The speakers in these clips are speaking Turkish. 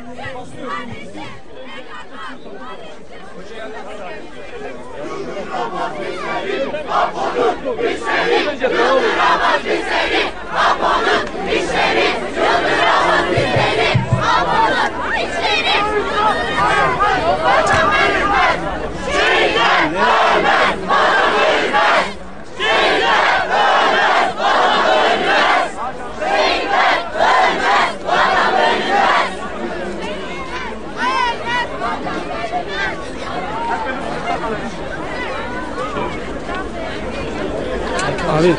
Abi.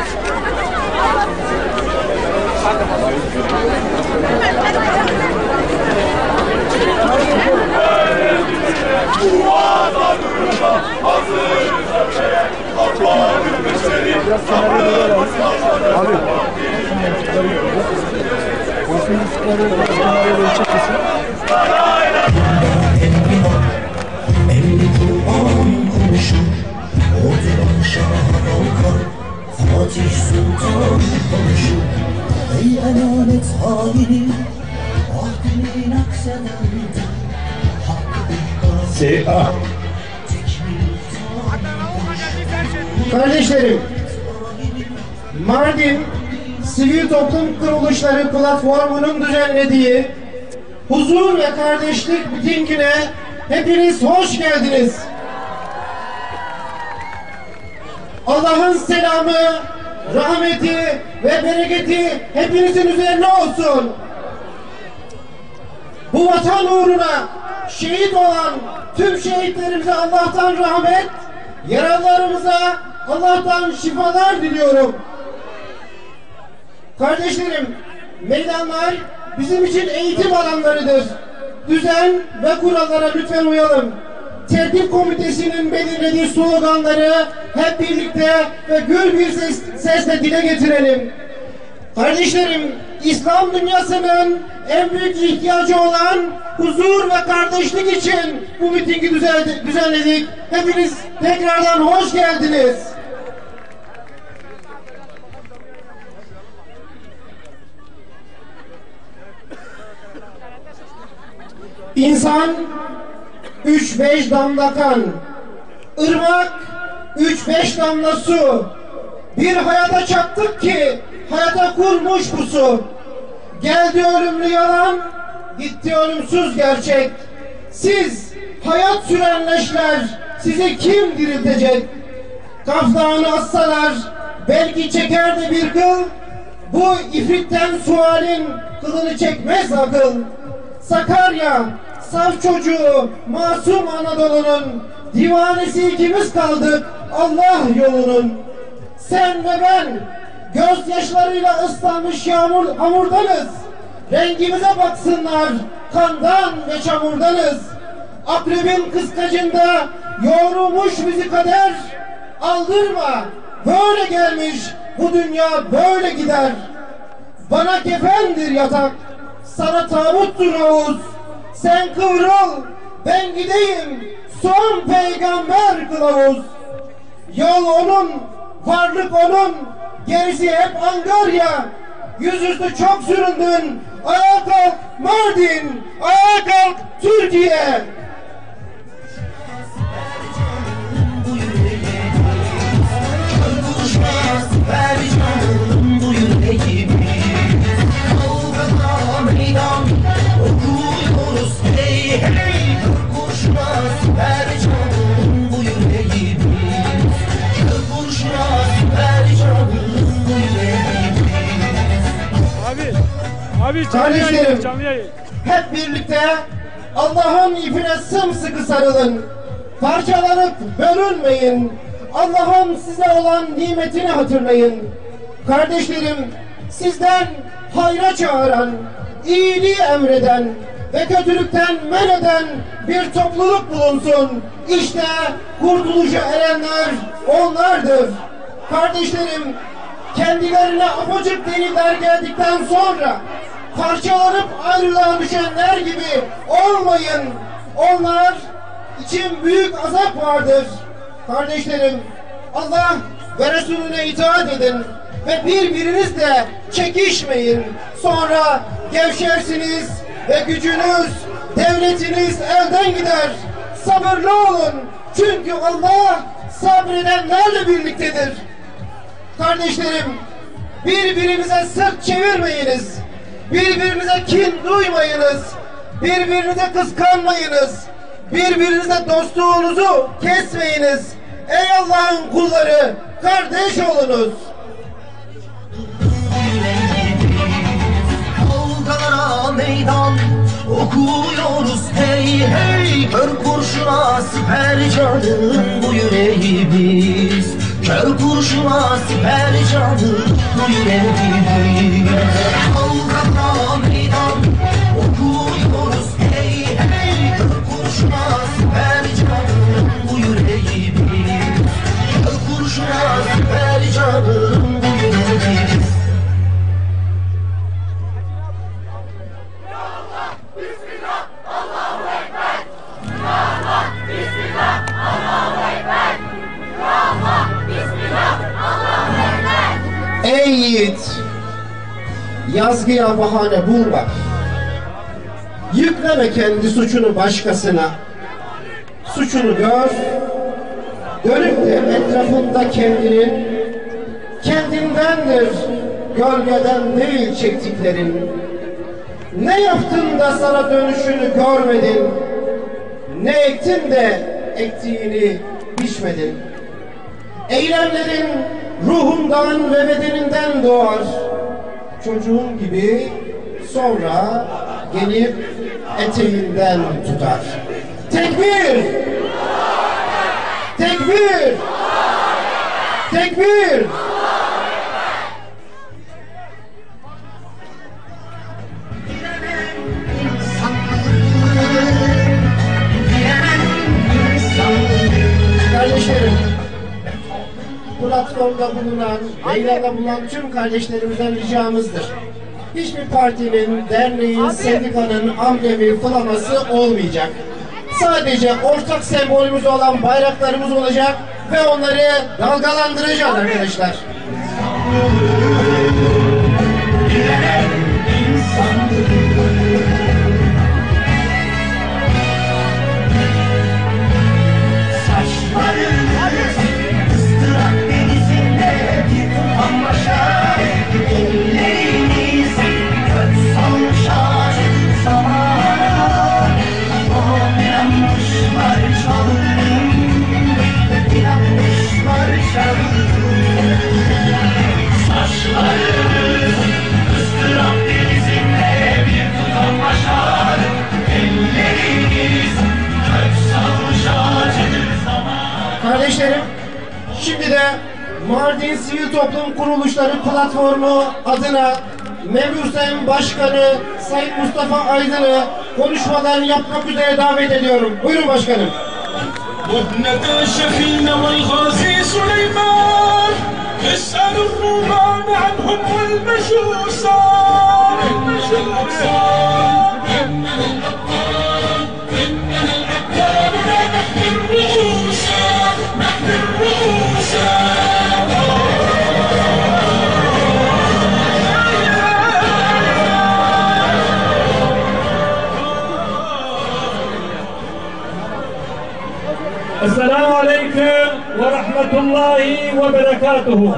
Fatih Sultan konuşur. Ey emanet haini, ahdinin aksedanda, hakkı Kardeşlerim, Mardin Sivil Toplum Kuruluşları Platformu'nun düzenlediği Huzur ve Kardeşlik mitingine hepiniz hoş geldiniz. Allah'ın selamı, rahmeti ve bereketi hepinizin üzerine olsun. Bu vatan uğruna şehit olan tüm şehitlerimize Allah'tan rahmet, yaralılarımıza Allah'tan şifalar diliyorum. Kardeşlerim, meydanlar bizim için eğitim alanlarıdır. Düzen ve kurallara lütfen uyalım. Tertip Komitesi'nin belirlediği sloganları hep birlikte ve gür bir sesle dile getirelim. Kardeşlerim, İslam dünyasının en büyük ihtiyacı olan huzur ve kardeşlik için bu mitingi düzenledik. Hepiniz tekrardan hoş geldiniz. İnsan 3-5 damla kan, ırmak 3-5 damla su. Bir hayata çattık ki hayata kurmuş bu su. Geldi ölümlü yalan, gitti ölümsüz gerçek. Siz hayat süren leşler, sizi kim diriltecek? Kaftanı assalar, belki çeker de bir kıl. Bu ifritten sualin kılını çekmez akıl. Sakarya, saf çocuğu, masum Anadolu'nun divanesi ikimiz kaldık Allah yolunun. Sen ve ben gözyaşlarıyla ıslanmış hamurdanız. Rengimize baksınlar, kandan ve çamurdanız. Akrebin kıskacında yoğrulmuş bizi kader. Aldırma, böyle gelmiş, bu dünya böyle gider. Bana kefendir yatak, sana tabuttur havuz. Sen kıvrıl, ben gideyim, son peygamber kılavuz. Yol onun, varlık onun, gerisi hep Angarya. Yüzüstü çok süründün, ayağa kalk Mardin, ayağa kalk Türkiye. Ver canım bu yüreğimi, kavgada meydan okuyoruz hey hey. Kurşunaz ver canım bu yüreğimi, kurşunaz ver canım bu yüreğimi. Abi kardeşlerim, hep birlikte Allah'ın ipine sımsıkı sarılın. Parçalanıp bölünmeyin. Allah'ın size olan nimetini hatırlayın. Kardeşlerim, sizden hayra çağıran, iyiliği emreden ve kötülükten men eden bir topluluk bulunsun. İşte kurtuluşa erenler onlardır. Kardeşlerim, kendilerine apacık deliller geldikten sonra parçalanıp ayrılığa düşenler gibi olmayın. Onlar için büyük azap vardır. Kardeşlerim, Allah ve Resulüne itaat edin ve birbirinizle çekişmeyin. Sonra gevşersiniz, ve gücünüz, devletiniz elden gider. Sabırlı olun, çünkü Allah sabredenlerle birliktedir. Kardeşlerim, birbirinize sırt çevirmeyiniz, birbirinize kin duymayınız, birbirinize kıskanmayınız, birbirinize dostluğunuzu kesmeyiniz. Ey Allah'ın kulları, kardeş olunuz. Kavgalara meydan okuyoruz hey hey. Kör kurşuna siper canım bu yüreğimiz. Kör kurşuna siper canım bu yüreğimiz. Kavgalara meydan okuyoruz hey hey. Kör kurşuna siper canım bu yüreğimiz. Kör kurşuna siper canım bu yüreğimiz. Ey yiğit, yazgıya bahane bulma. Yükleme kendi suçunu başkasına. Suçunu gör, dönüp de etrafında kendindendir, gölgeden değil çektiklerin. Ne yaptın da sana dönüşünü görmedin, ne ektin de ektiğini biçmedin. Eylemlerin ruhundan ve bedeninden doğar. Çocuğun gibi sonra gelip eteğinden tutar. Tekbir! Tekbir! Tekbir! Kardeşlerim, platformda bulunan, meydanda bulunan tüm kardeşlerimizden ricamızdır. Hiçbir partinin, derneğin, sendikanın amblemi, flaması olmayacak. Sadece ortak sembolümüz olan bayraklarımız olacak ve onları dalgalandıracağız arkadaşlar. Kardeşlerim, şimdi de Mardin Sivil Toplum Kuruluşları Platformu adına Mebusen Başkanı Sayın Mustafa Aydın'ı konuşmalarını yapmak üzere davet ediyorum. Buyurun başkanım. وابنة شفينا والغازي سليمان اسأل الرومان عنهم والمجوسان نحن الرؤوس Esselamu Aleyküm ve Rahmetullahi ve Berekatuhu.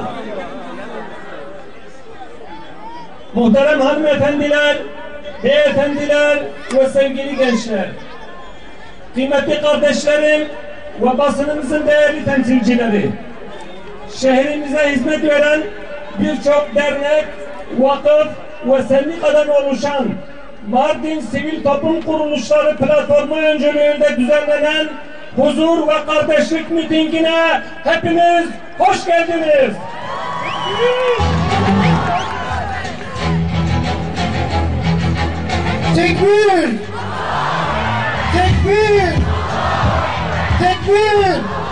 Muhterem hanımefendiler, beyefendiler ve sevgili gençler, kıymetli kardeşlerim ve basınımızın değerli temsilcileri, şehrimize hizmet veren birçok dernek, vakıf ve sendikadan oluşan Mardin Sivil Toplum Kuruluşları Platformu öncülüğünde düzenlenen huzur ve kardeşlik mitingine hepiniz hoş geldiniz. Tekbir! Tekbir! Tekbir!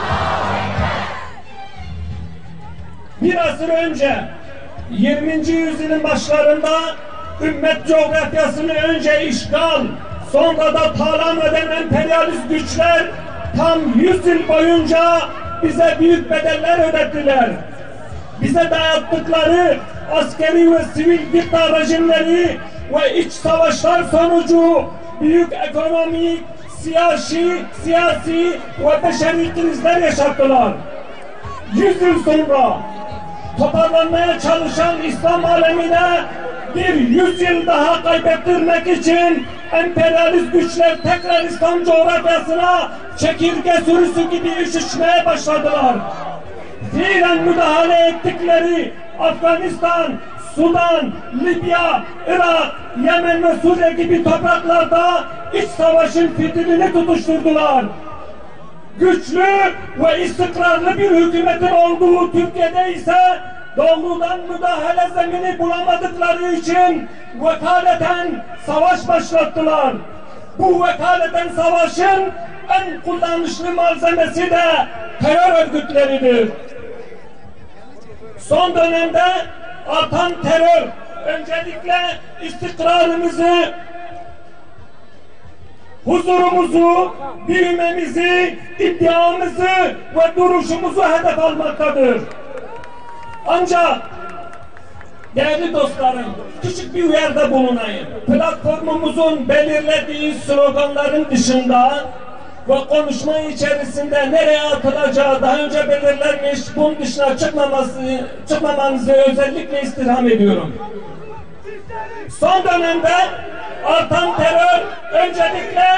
Bir asır önce 20. yüzyılın başlarında ümmet coğrafyasını önce işgal, sonra da talan eden emperyalist güçler tam 100 yıl boyunca bize büyük bedeller ödettiler. Bize dayattıkları askeri ve sivil dikta rejimleri ve iç savaşlar sonucu büyük ekonomik, siyasi ve beşeri krizler yaşattılar. 100 yıl sonra toparlanmaya çalışan İslam alemine bir 100 yıl daha kaybettirmek için emperyalist güçler tekrar İslam coğrafyasına çekirge sürüsü gibi üşüşmeye başladılar. Fiilen müdahale ettikleri Afganistan, Sudan, Libya, Irak, Yemen ve Suriye gibi topraklarda iç savaşın fitilini tutuşturdular. Güçlü ve istikrarlı bir hükümetin olduğu Türkiye'de ise doğrudan müdahale zemini bulamadıkları için vekaleten savaş başlattılar. Bu vekaleten savaşın en kullanışlı malzemesi de terör örgütleridir. Son dönemde artan terör öncelikle istikrarımızı, huzurumuzu, büyümemizi, iddiamızı ve duruşumuzu hedef almaktadır. Ancak değerli dostlarım, küçük bir uyarıda bulunayım. Platformumuzun belirlediği sloganların dışında ve konuşma içerisinde nereye atılacağı daha önce belirlenmiş, bunun dışına çıkmamanızı özellikle istirham ediyorum. Son dönemde artan terör öncelikle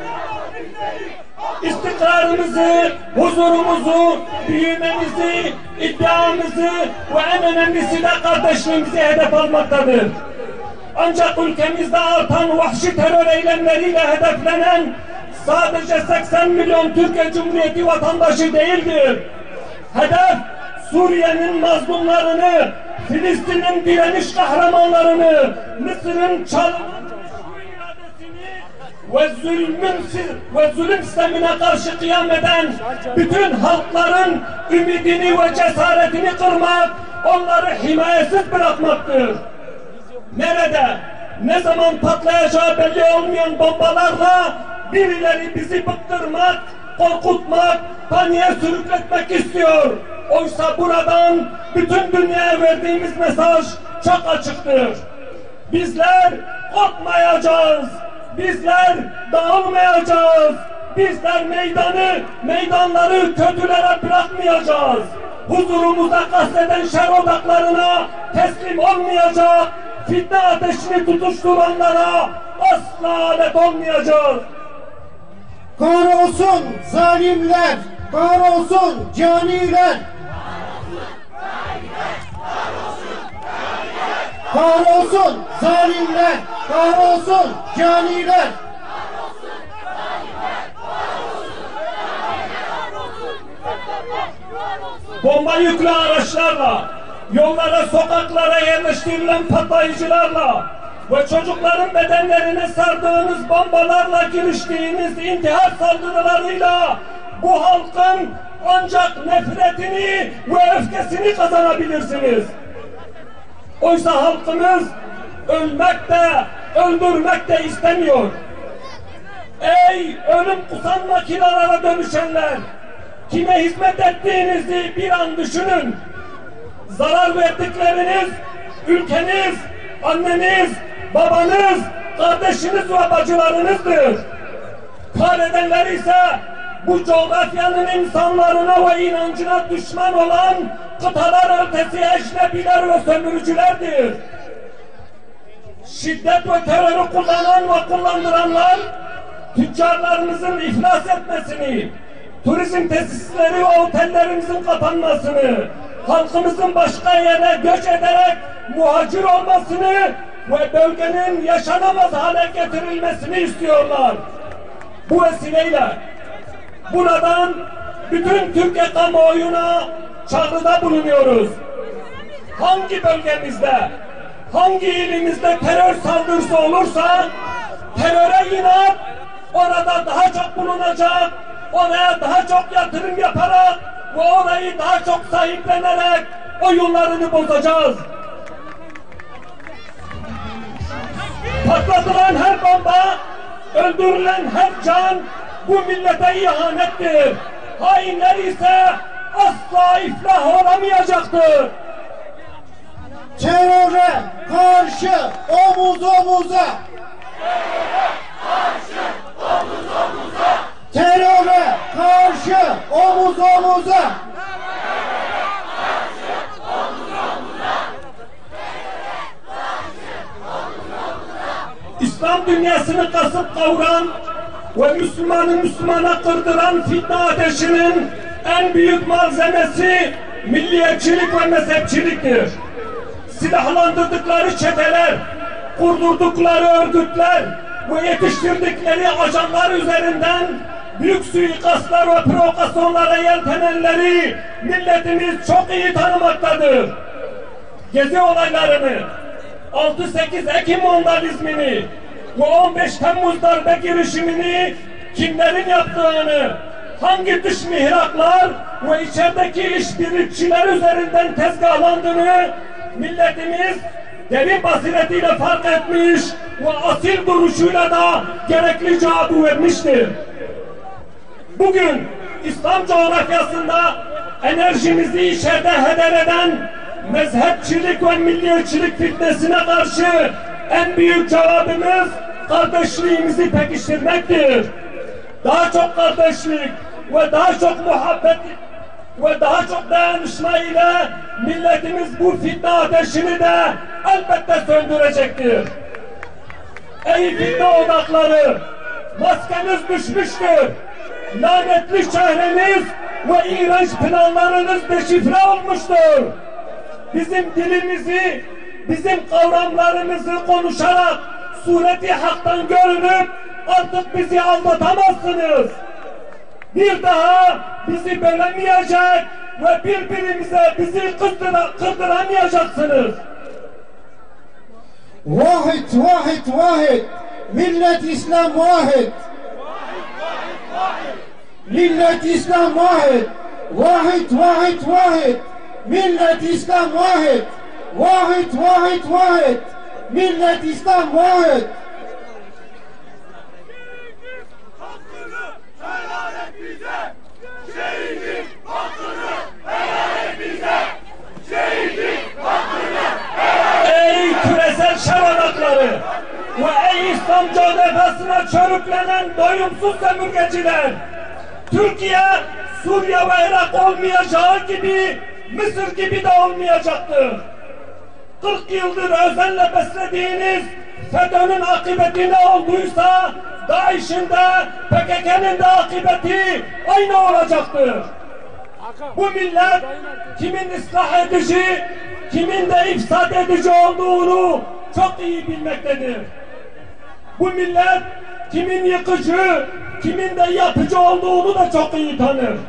istikrarımızı, huzurumuzu, büyümemizi, iddiamızı ve en önemlisi de kardeşliğimizi hedef almaktadır. Ancak ülkemizde artan vahşi terör eylemleriyle hedeflenen sadece 80 milyon Türkiye Cumhuriyeti vatandaşı değildir. Hedef Suriye'nin mazlumlarını, Filistin'in direniş kahramanlarını, Mısır'ın ve zulüm sistemine karşı kıyam eden bütün halkların ümidini ve cesaretini kırmak, onları himayesiz bırakmaktır. Nerede, ne zaman patlayacağı belli olmayan bombalarla birileri bizi bıktırmak, korkutmak, paniğe sürükletmek istiyor. Oysa buradan bütün dünyaya verdiğimiz mesaj çok açıktır. Bizler korkmayacağız. Bizler dağılmayacağız. Bizler meydanları kötülere bırakmayacağız. Huzurumuza kasteden şer odaklarına teslim olmayacak. Fitne ateşini tutuşturanlara asla alet olmayacağız. Kahrolsun zalimler, kahrolsun caniler. Kahrolsun zalimler, kahrolsun caniler. Bomba yüklü araçlarla, yollara, sokaklara yerleştirilen patlayıcılarla ve çocukların bedenlerine sardığınız bombalarla giriştiğiniz intihar saldırılarıyla bu halkın ancak nefretini ve öfkesini kazanabilirsiniz. Oysa halkımız ölmek de, öldürmek de istemiyor. Ey ölüm kusan makinelara dönüşenler! Kime hizmet ettiğinizi bir an düşünün. Zarar verdikleriniz, ülkeniz, anneniz, babanız, kardeşiniz ve bacılarınızdır. Kahredenler ise bu coğrafyanın insanlarına ve inancına düşman olan kıtalar ötesi eşnebiler ve sömürücülerdir. Şiddet ve terörü kullanan ve kullandıranlar tüccarlarımızın iflas etmesini, turizm tesisleri ve otellerimizin kapanmasını, halkımızın başka yere göç ederek muhacir olmasını ve bölgenin yaşanamaz hale getirilmesini istiyorlar. Bu vesileyle buradan bütün Türkiye kamuoyuna çağrıda bulunuyoruz. Hangi bölgemizde, hangi ilimizde terör saldırısı olursa teröre inat orada daha çok bulunacak, oraya daha çok yatırım yaparak ve orayı daha çok sahiplenerek oyunlarını bozacağız. Patlatılan her bomba, öldürülen her can bu millete ihanettir. Hainler ise asla iflah olamayacaktır. Teröre karşı omuz omuza. Teröre karşı omuz omuza. İslam dünyasını kasıp kavuran ve Müslümanı Müslümana kırdıran fitne ateşinin en büyük malzemesi milliyetçilik ve mezhepçiliktir. Silahlandırdıkları çeteler, kurdurdukları örgütler ve yetiştirdikleri ajanlar üzerinden büyük suikastlar ve provokasyonlara yeltenenleri milletimiz çok iyi tanımaktadır. Gezi olaylarını, 6-8 Ekim vandalizmini ve 15 Temmuz darbe girişimini kimlerin yaptığını, hangi dış mihraklar ve içerideki işbirlikçiler üzerinden tezgahlandığını milletimiz derin basiretiyle fark etmiş ve asil duruşuyla da gerekli cevabı vermiştir. Bugün İslam coğrafyasında enerjimizi içeride heder eden mezhepçilik ve milliyetçilik fitnesine karşı en büyük cevabımız kardeşliğimizi pekiştirmektir. Daha çok kardeşlik ve daha çok muhabbet ve daha çok dayanışma ile milletimiz bu fitne ateşini de elbette söndürecektir. Ey fitne odakları, maskeniz düşmüştür. Lanetli çehreniz ve iğrenç planlarınız deşifre olmuştur. Bizim dilimizi, bizim kavramlarımızı konuşarak sureti haktan görünüp artık bizi aldatamazsınız. Bir daha bizi bölemeyecek ve birbirimize bizi kırdıramayacaksınız. Vahid, vahid, vahid. Millet İslam vahid. Millet İslam vahid. Vahid, vahid, vahid. Millet İslam vahid. Vahid, vahid, vahid. Millet İslam vahid. Hakkını helal et bize. Şehidin hakkını helal et bize. Şehidin hakkını helal et. Ey küresel şaranakları ve ey İslam coğrafyasına çörüklenen doyumsuz sömürgeciler! Türkiye, Suriye ve Irak olmayacağı gibi Mısır gibi de olmayacaktır. 40 yıldır özenle beslediğiniz FETÖ'nün akıbeti ne olduysa DAEŞ'in de PKK'nın da akıbeti aynı olacaktır. Bu millet kimin ıslah edici, kimin de ifsad edici olduğunu çok iyi bilmektedir. Bu millet kimin yıkıcı, kimin de yapıcı olduğunu da çok iyi tanır.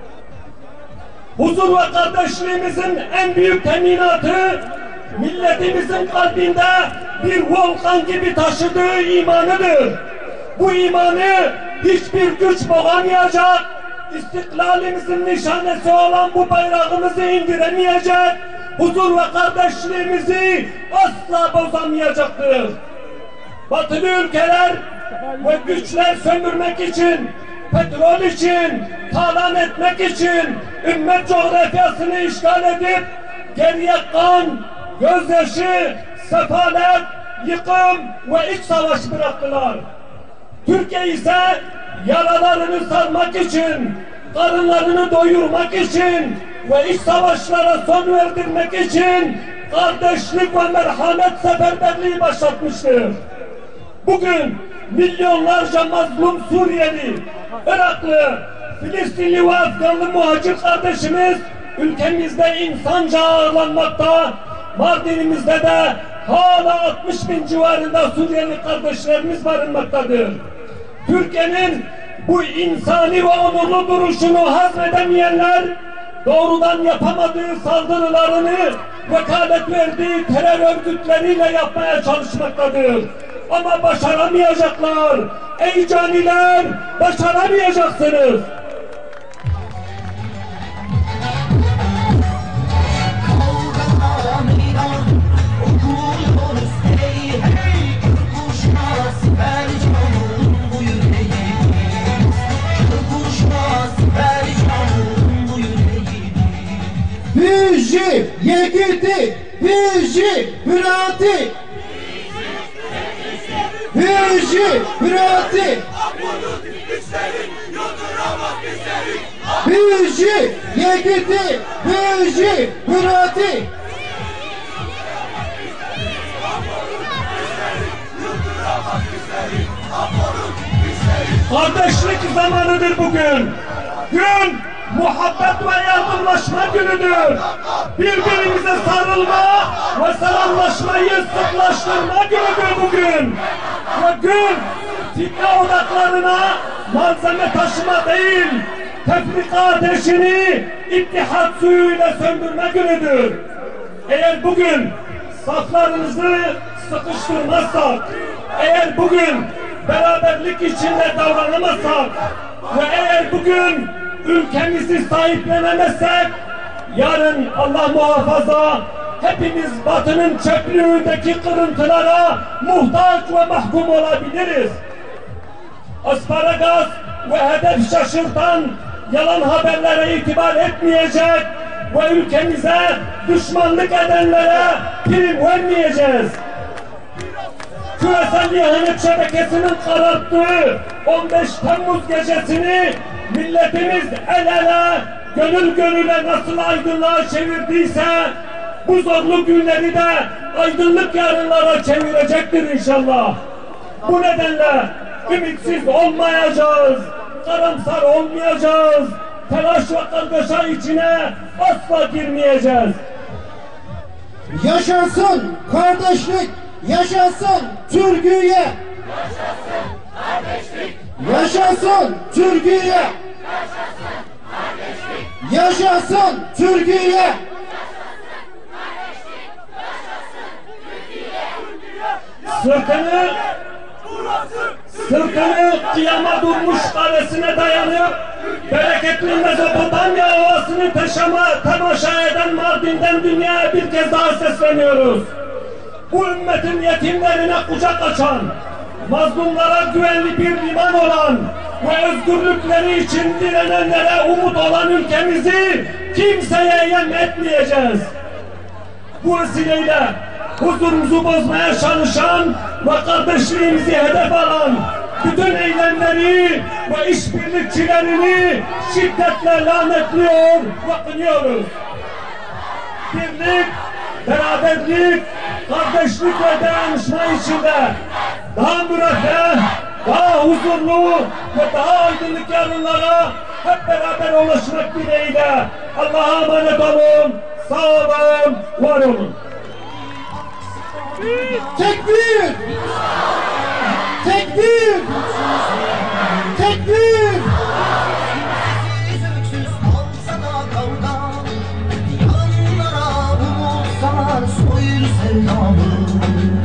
Huzur ve kardeşliğimizin en büyük teminatı milletimizin kalbinde bir volkan gibi taşıdığı imanıdır. Bu imanı hiçbir güç boğamayacak, istiklalimizin nişanesi olan bu bayrağımızı indiremeyecek, huzur ve kardeşliğimizi asla bozamayacaktır. Batılı ülkeler ve güçler sömürmek için, petrol için, talan etmek için ümmet coğrafyasını işgal edip geriye kan, gözyaşı, sefalet, yıkım ve iç savaş bıraktılar. Türkiye ise yaralarını sarmak için, karınlarını doyurmak için ve iç savaşlara son verdirmek için kardeşlik ve merhamet seferberliği başlatmıştır. Bugün milyonlarca mazlum Suriyeli, Iraklı, Filistinli ve Afganlı muhacir kardeşimiz ülkemizde insanca ağırlanmakta, Mardin'imizde de hala 60 bin civarında Suriyeli kardeşlerimiz barınmaktadır. Türkiye'nin bu insani ve onurlu duruşunu hazmedemeyenler doğrudan yapamadığı saldırılarını vekalet verdiği terör örgütleriyle yapmaya çalışmaktadır. Ama başaramayacaklar. Ey caniler, başaramayacaksınız. Kavgada meydan okuyoruz hey hey. Kurşuna siper canım bu yüreğimiz. Kurşuna siper canım bu yüreğimiz. Hücri, yekiti, Hürji, hürati. Hürji, hürati. Hürji, yekiti. Hürji, hürati. Kardeşlik zamanıdır bugün. Gün muhabbet ve yardımlaşma günüdür. Birbirimize sarılma ve selamlaşmayı sıklaştırma günüdür bugün. Ve gün fitne odaklarına malzeme taşıma değil, tefrika ateşini ittihat suyuyla söndürme günüdür. Eğer bugün saflarınızı sıkıştırmazsak, eğer bugün beraberlik içinde davranamazsak ve eğer bugün ülkemizi sahiplenemezsek, yarın Allah muhafaza hepimiz Batı'nın çöplüğündeki kırıntılara muhtaç ve mahkum olabiliriz. Asparagas ve hedef şaşırtan yalan haberlere itibar etmeyecek ve ülkemize düşmanlık edenlere prim vermeyeceğiz. Küresel ihanet şebekesinin kararttığı 15 Temmuz gecesini milletimiz el ele, gönül gönüle nasıl aydınlığa çevirdiyse bu zorlu günleri de aydınlık yarınlara çevirecektir inşallah. Bu nedenle ümitsiz olmayacağız, karamsar olmayacağız, telaş ve kargaşa içine asla girmeyeceğiz. Yaşasın kardeşlik, yaşasın Türkiye. Yaşasın kardeşlik, Yaşasın Türkiye. yaşasın kardeşlik, Yaşasın Türkiye. Sırtını kıyama durmuş kalesine dayanıp bereketli Mezopotamya ovasını temaşa eden Mardin'den dünyaya bir kez daha sesleniyoruz. Bu ümmetin yetimlerine kucak açan, mazlumlara güvenli bir liman olan ve özgürlükleri için direnenlere umut olan ülkemizi kimseye yem etmeyeceğiz. Bu vesileyle huzurumuzu bozmaya çalışan ve kardeşliğimizi hedef alan bütün eylemleri ve işbirlikçilerini şiddetle lanetliyor ve kınıyoruz. Birlik, beraberlik, kardeşlik ve dayanışma içinde daha müreffeh, daha huzurlu ve daha aydınlık yarınlara hep beraber ulaşmak dileğiyle Allah'a emanet olun, sağ olun, var olun. Tekbir! Tekbir! Tekbir! Öksüz kalsa da kavga, yalanlara umutsalar soyur sevdamız.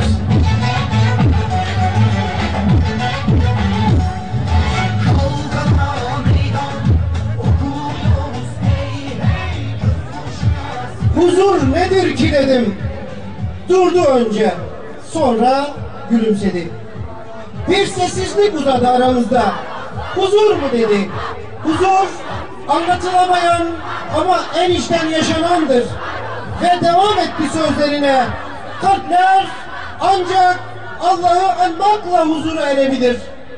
Kavgana meydan okuyoruz hey hey gökkuşağı. Huzur nedir ki dedim. Durdu önce, sonra gülümsedi. Bir sessizlik uzadı aramızda. Huzur mu dedi. Huzur anlatılamayan ama en içten yaşanandır. Ve devam etti sözlerine. Kalpler ancak Allah'ı anmakla huzura erebilir.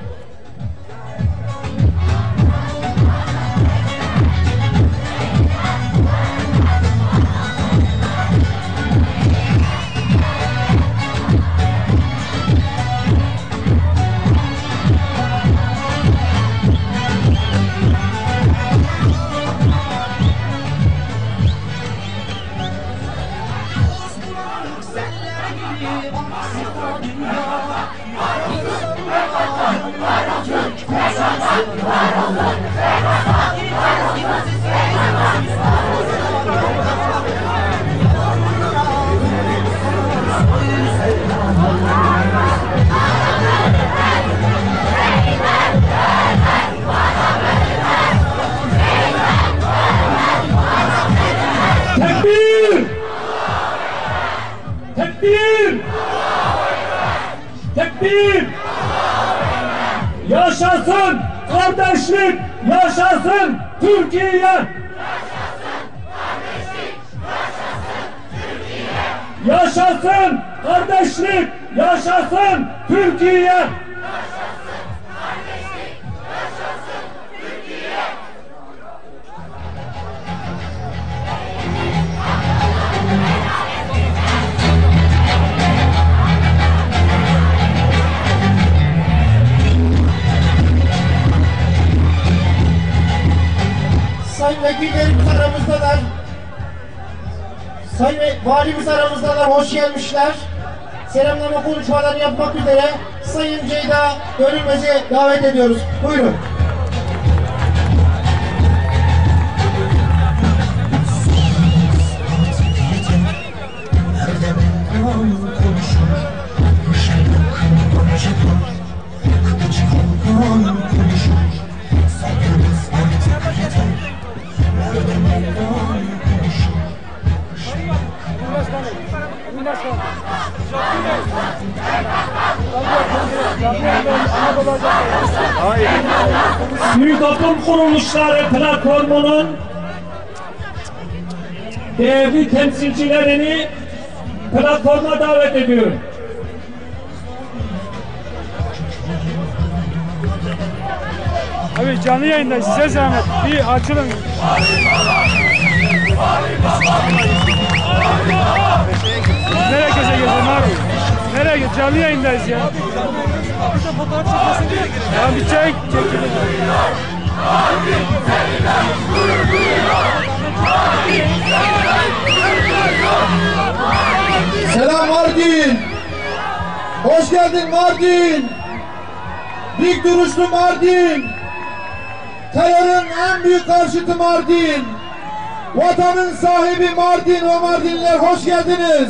Tekbir! Tekbir! Tekbir! Yaşasın kardeşlik! Yaşasın Türkiye! yaşasın kardeşlik, yaşasın Türkiye. Yaşasın kardeşlik, yaşasın Türkiye. Sayın vekillerimiz aramızdalar. Sayın valimiz aramızdalar. Hoş gelmişler. Selamlama konuşmalarını yapmak üzere Sayın Ceyda Gönülmez'i davet ediyoruz. Buyurun. Sivil toplum kuruluşları platformunun değerli temsilcilerini platforma davet ediyorum. Abi canlı yayında size zahmet bir açılın. Nereye gezeceğiz abi? Nereye gideceğiz? Canlı yayındayız ya. Bir de fotoğraf çekmesin. Ya bir çek. Selam Mardin. Hoş geldin Mardin. Dik duruşlu Mardin. Terörün en büyük karşıtı Mardin. Vatanın sahibi Mardin ve Mardinliler hoş geldiniz.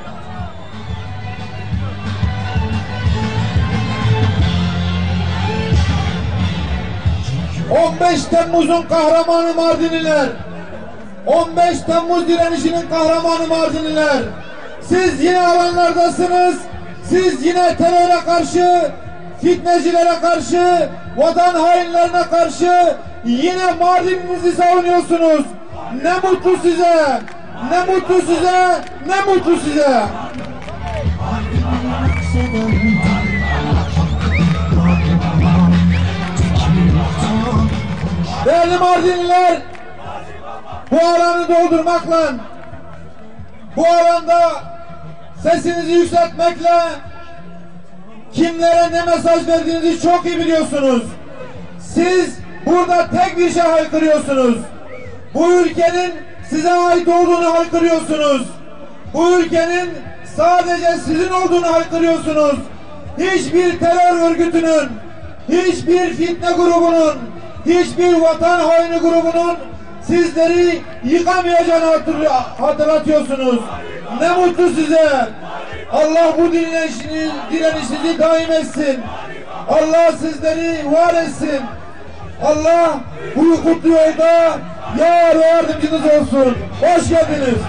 ...15 Temmuz'un kahramanı Mardinliler... ...15 Temmuz direnişinin kahramanı Mardinliler... ...siz yine alanlardasınız... ...siz yine teröre karşı... ...fitnecilere karşı... ...vatan hainlerine karşı... ...yine Mardin'inizi savunuyorsunuz... ...ne mutlu size... ...ne mutlu size... ...ne mutlu size... Değerli Mardinliler, bu alanı doldurmakla, bu alanda sesinizi yükseltmekle kimlere ne mesaj verdiğinizi çok iyi biliyorsunuz. Siz burada tek bir şey haykırıyorsunuz. Bu ülkenin size ait olduğunu haykırıyorsunuz. Bu ülkenin sadece sizin olduğunu haykırıyorsunuz. Hiçbir terör örgütünün, hiçbir fitne grubunun, hiçbir vatan haini grubunun sizleri yıkamayacağını hatırlatıyorsunuz. Ne mutlu size. Allah bu direnişinizi daim etsin. Allah sizleri var etsin. Allah bu kutlu yolda yar ve yardımcınız olsun. Hoş geldiniz.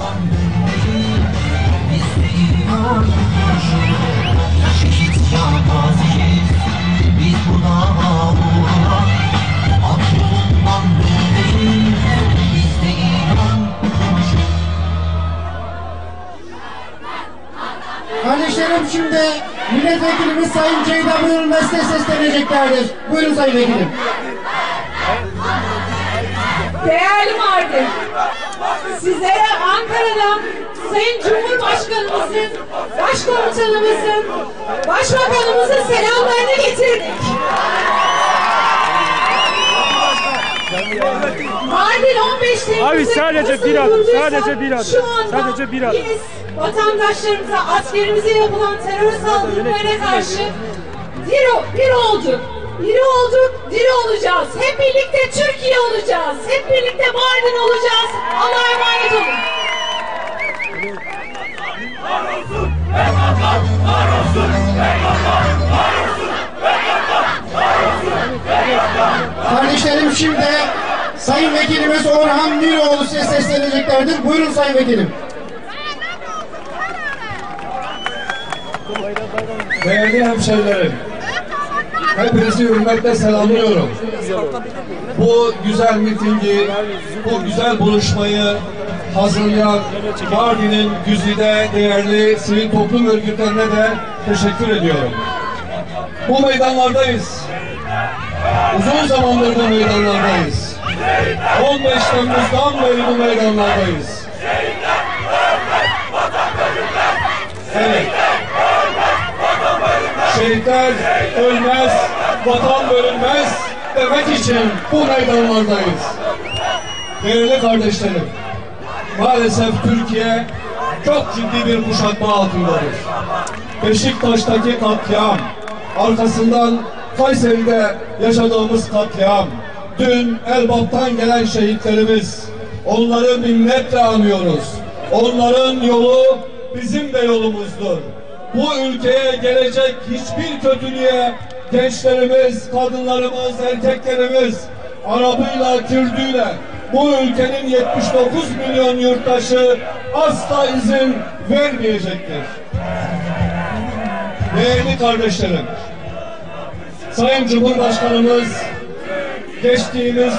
Biz buna uğrar aklımdan beri bizde iman konuşur. Kardeşlerim şimdi milletvekilimiz Sayın Ceyda Gönülmez'e sesleneceklerdir. Buyurun Sayın Vekilim. Değerli Mardin, sizlere Ankara'dan Sayın Cumhurbaşkanımızın, Başkomutanımızın, Başbakanımızın selamlarını getirdik. Mardin 15 Temmuz'da Abi sadece bir adım, sadece bir adım, şu anda sadece bir adım. biz vatandaşlarımıza, askerimize yapılan terör saldırılarına karşı bir olduk. Biri olduk, diri olacağız. Hep birlikte Türkiye olacağız. Hep birlikte Mardin olacağız. Allah'a emanet olun. Kardeşlerim şimdi Sayın Vekilimiz Orhan Miroğlu size sesleneceklerdir. Buyurun Sayın Vekilim. Değerli hemşehrilerim, hepinizi hürmetle selamlıyorum. Bu güzel mitingi, bu güzel buluşmayı hazırlayan Mardin'in güzide değerli sivil toplum örgütlerine de teşekkür ediyorum. Bu meydanlardayız. Uzun zamandır bu meydanlardayız. 15 Temmuz'dan beri bu meydanlardayız. Evet. Şehitler ölmez, vatan bölünmez demek için bu meydanlardayız. Değerli kardeşlerim, maalesef Türkiye çok ciddi bir kuşatma altındadır. Beşiktaş'taki katliam, arkasından Kayseri'de yaşadığımız katliam, dün Elbap'tan gelen şehitlerimiz, onları minnetle anıyoruz. Onların yolu bizim de yolumuzdur. Bu ülkeye gelecek hiçbir kötülüğe gençlerimiz, kadınlarımız, erkeklerimiz, Arabıyla, Kürdüyle bu ülkenin 79 milyon yurttaşı asla izin vermeyecektir. Değerli kardeşlerim, Sayın Cumhurbaşkanımız geçtiğimiz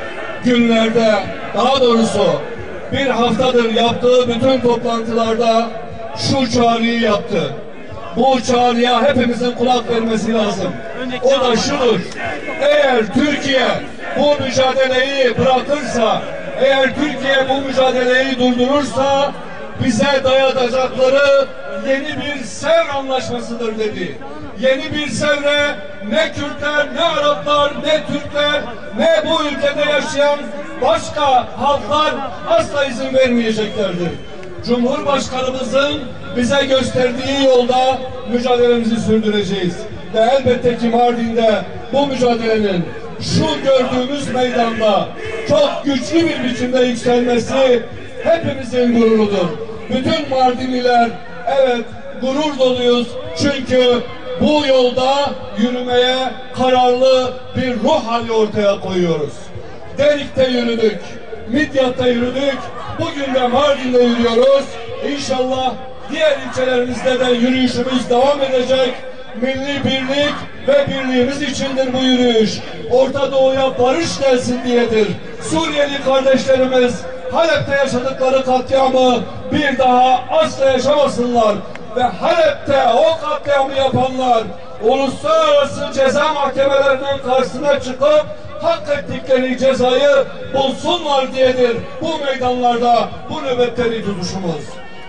günlerde, daha doğrusu bir haftadır yaptığı bütün toplantılarda şu çağrıyı yaptı. Bu çağrıya hepimizin kulak vermesi lazım. O da şudur: eğer Türkiye bu mücadeleyi bırakırsa, eğer Türkiye bu mücadeleyi durdurursa bize dayatacakları yeni bir Sevr anlaşmasıdır dedi. Yeni bir Sevr'e ne Kürtler, ne Araplar, ne Türkler, ne bu ülkede yaşayan başka halklar asla izin vermeyeceklerdir. Cumhurbaşkanımızın bize gösterdiği yolda mücadelemizi sürdüreceğiz. Ve elbette ki Mardin'de bu mücadelenin şu gördüğümüz meydanda çok güçlü bir biçimde yükselmesi hepimizin gururudur. Bütün Mardinliler evet gurur doluyuz çünkü bu yolda yürümeye kararlı bir ruh hali ortaya koyuyoruz. Derik'te yürüdük, Midyat'ta yürüdük, bugün de Mardin'de yürüyoruz. İnşallah diğer ilçelerimizde de yürüyüşümüz devam edecek. Milli birlik ve birliğimiz içindir bu yürüyüş. Orta Doğu'ya barış gelsin diyedir. Suriyeli kardeşlerimiz Halep'te yaşadıkları katliamı bir daha asla yaşamasınlar. Ve Halep'te o katliamı yapanlar uluslararası ceza mahkemelerinin karşısına çıkıp hak ettikleri cezayı bulsunlar diyedir bu meydanlarda bu nöbetleri tutuşumuz.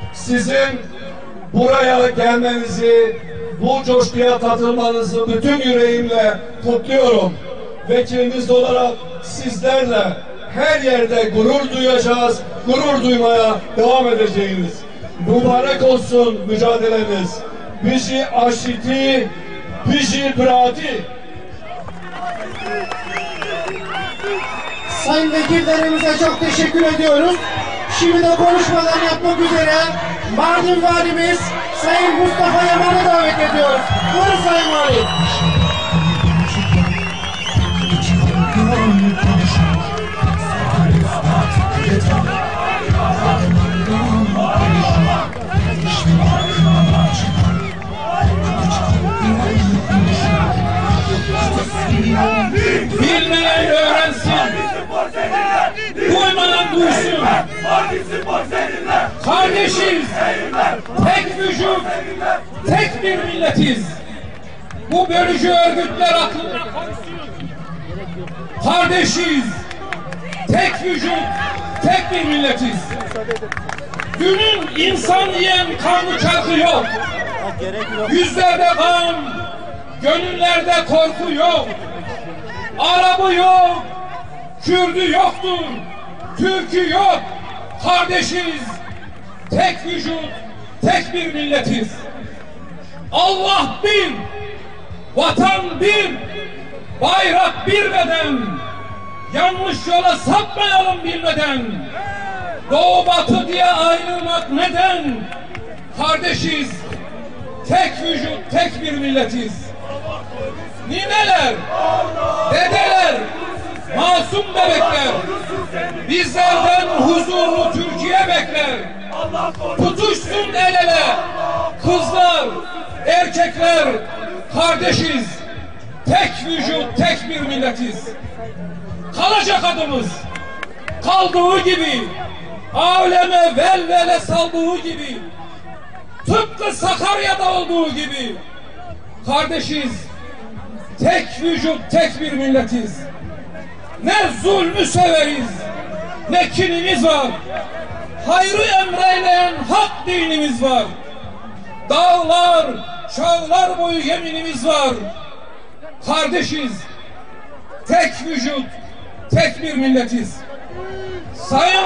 Sizin buraya gelmenizi, bu coşkuya katılmanızı bütün yüreğimle kutluyorum. Vekiliniz olarak sizlerle her yerde gurur duyacağız, gurur duymaya devam edeceğiniz. Mübarek olsun mücadeleniz. Bizi aşiti, bizi brati. Sayın vekillerimize çok teşekkür ediyoruz. Şimdi de konuşmalar yapmak üzere Mardin Valimiz Sayın Mustafa Yaman'ı davet ediyoruz. Buyurun Sayın Valim. Bilmeyen öğrensin, duymayan duysun. Kardeşiz, tek vücut, tek bir milletiz. Bu bölücü örgütler aklına koysun. Kardeşiz, tek vücut, tek bir milletiz. Dünün insan yiyen kanlı çarkı yok. Yüzlerde kan, gönüllerde korku yok. Arabı yok, Kürdü yoktur, Türk'ü yok. Kardeşiz, tek vücut, tek bir milletiz. Allah bir, vatan bir, bayrak bir beden. Yanlış yola sapmayalım bilmeden. Doğu batı diye ayrılmak neden? Kardeşiz, tek vücut, tek bir milletiz. Nineler, dedeler, masum bebekler bizlerden huzurlu Türkiye bekler. Tutuşsun el ele kızlar, erkekler. Kardeşiz, tek vücut, tek bir milletiz. Kalacak adımız kaldığı gibi aleme velvele saldığı gibi, tıpkı Sakarya'da olduğu gibi kardeşiz, tek vücut, tek bir milletiz. Ne zulmü severiz, ne kinimiz var. Hayrı emreyleyen hak dinimiz var. Dağlar, çağlar boyu yeminimiz var. Kardeşiz, tek vücut, tek bir milletiz. Sayın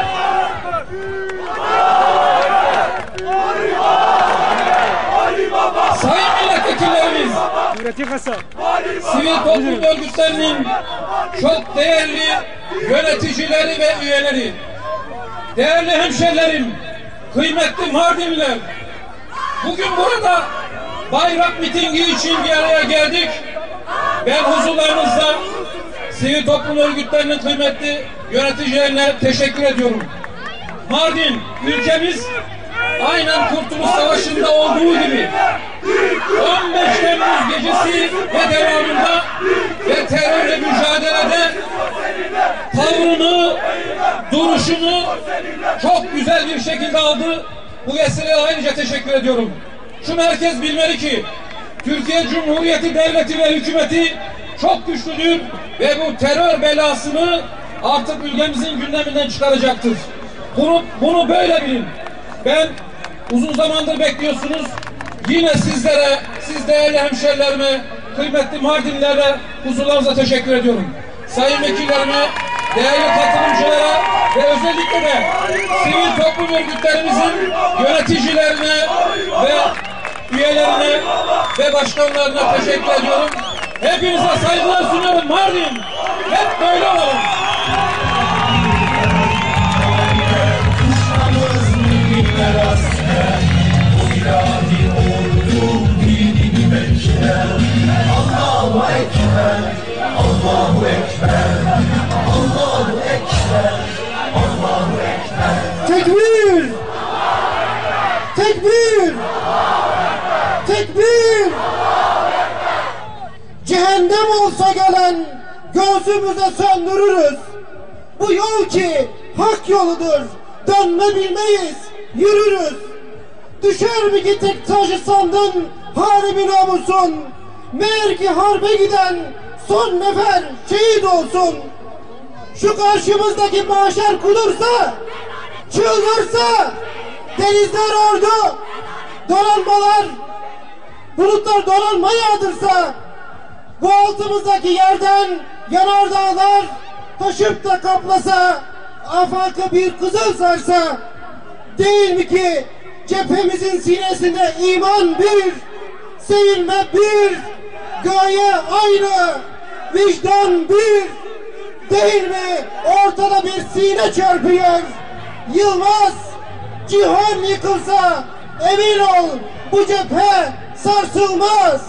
milletvekillerimiz, sivil toplum örgütlerinin çok değerli yöneticileri ve üyeleri, değerli hemşerilerim, kıymetli Mardinliler, bugün burada bayrak mitingi için bir araya geldik. Ben huzurlarınızda sivil toplum örgütlerinin kıymetli yöneticilerine teşekkür ediyorum. Mardin, ülkemiz aynen Kurtuluş Savaşı'nda olduğu gibi 15 Temmuz gecesi ve devamında ve terörle mücadelede tavrını, duruşunu çok güzel bir şekilde aldı. Bu vesileyle ayrıca teşekkür ediyorum. Şunu herkes bilmeli ki Türkiye Cumhuriyeti Devleti ve hükümeti çok güçlüdür ve bu terör belasını artık ülkemizin gündeminden çıkaracaktır. Bunu böyle bilin. Ben uzun zamandır bekliyorsunuz. Yine sizlere, siz değerli hemşerilerime, kıymetli Mardinlilere huzurlarınıza teşekkür ediyorum. Sayın vekillerime, değerli katılımcılara ve özellikle de sivil toplum örgütlerimizin yöneticilerine ve üyelerine ve başkanlarına teşekkür ediyorum. Hepinize saygılar sunuyorum. Mardin, hep böyle olalım. Allahu Ekber, Allahu Ekber, Allahu Ekber, Allahu Ekber. Tekbir! Tekbir! Tekbir! Cehennem olsa gelen gözümüze söndürürüz. Bu yol ki hak yoludur. Dönme bilmeyiz, yürürüz. Düşer mi ki tek taşı sandın harbi namusun? Meğer ki harbe giden son nefer şehit olsun. Şu karşımızdaki mahşer kudursa, çıldırsa, denizler ordu, donanmalar, bulutlar donanma yağdırsa, bu altımızdaki yerden yanardağlar taşıp da kaplasa, afakı bir kızıl sarsa, değil mi ki cephemizin sinesinde iman bir, sevilme bir, gaye aynı, vicdan bir, değil mi ortada bir sine çarpıyor, yılmaz, cihan yıkılsa emin ol bu cephe sarsılmaz.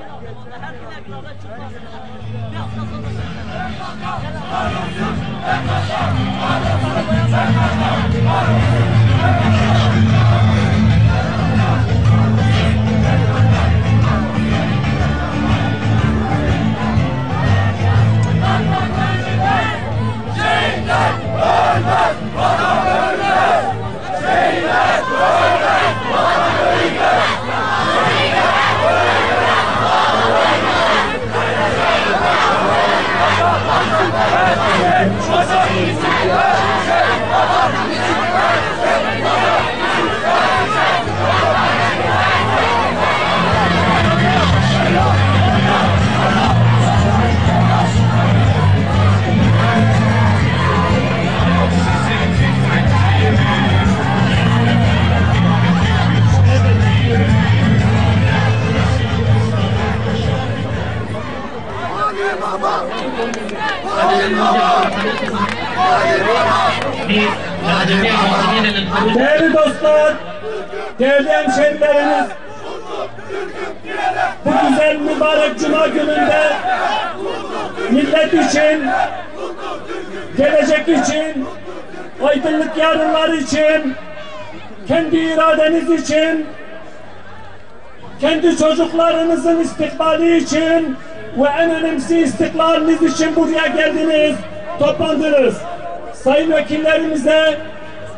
Değerli dostlar, değerli hemşehrilerimiz, bu güzel mübarek cuma gününde millet için, gelecek için, aydınlık yarınlar için, kendi iradeniz için, kendi çocuklarınızın istikbali için ve en önemlisi istiklaliniz için buraya geldiniz, toplandınız. Sayın vekillerimize,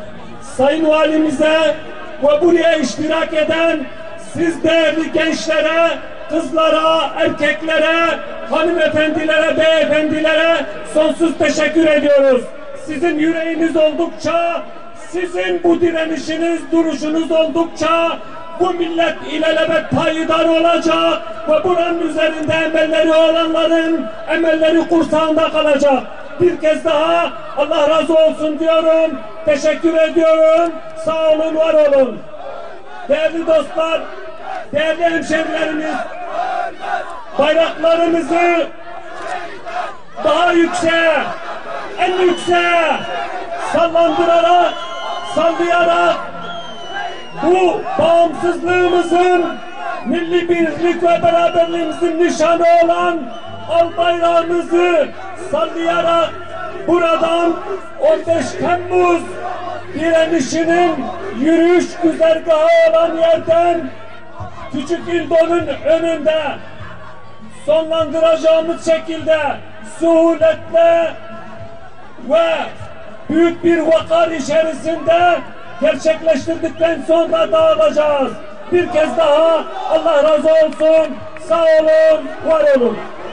Sayın Valimize ve buraya iştirak eden siz değerli gençlere, kızlara, erkeklere, hanımefendilere, beyefendilere sonsuz teşekkür ediyoruz. Sizin yüreğiniz oldukça, sizin bu direnişiniz, duruşunuz oldukça bu millet ilelebet payidar olacak ve buranın üzerinde emelleri olanların emelleri kursağında kalacak. Bir kez daha Allah razı olsun diyorum. Teşekkür ediyorum. Sağ olun, var olun. Değerli dostlar, değerli hemşerilerimiz, bayraklarımızı daha yükseğe, en yükseğe sallandırarak, sallayarak bu bağımsızlığımızın, milli birlik ve beraberliğimizin nişanı olan al bayrağımızı sallayarak buradan 15 Temmuz direnişinin yürüyüş güzergahı olan yerden Küçük İldo'nun önünde sonlandıracağımız şekilde suhuletle ve büyük bir vakar içerisinde gerçekleştirdikten sonra dağılacağız. Bir kez daha Allah razı olsun. Sağ olun, var olun.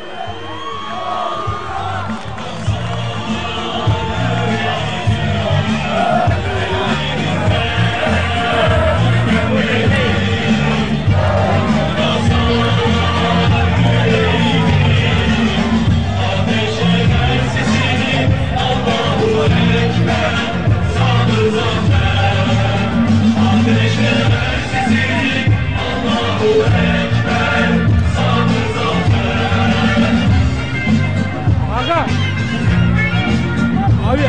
Aga. Abi.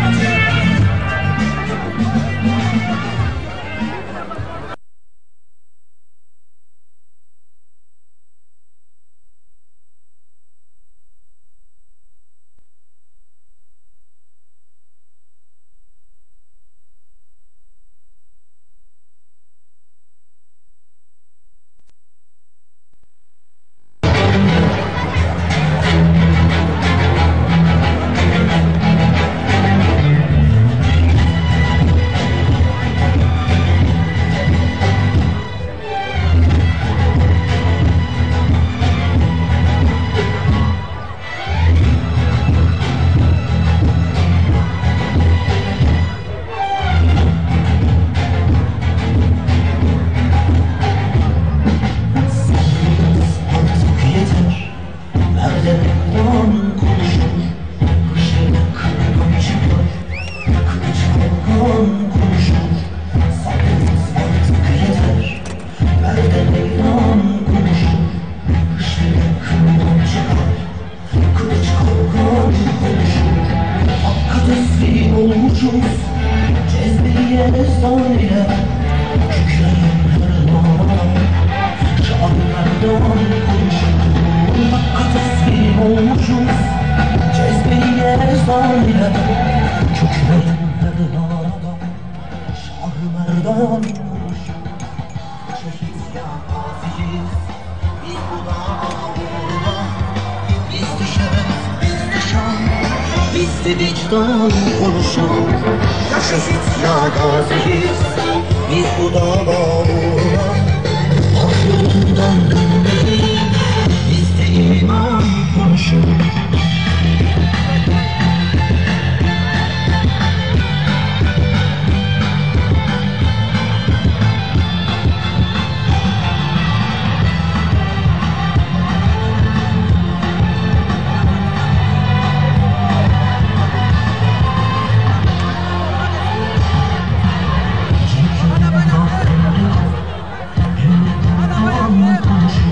Bizde vicdan konuşan, yaşasın ya gaziyiz. Biz bu dava uğruna hak yolundan dönmeyiz. Bizde iman konuşur. Konuşur.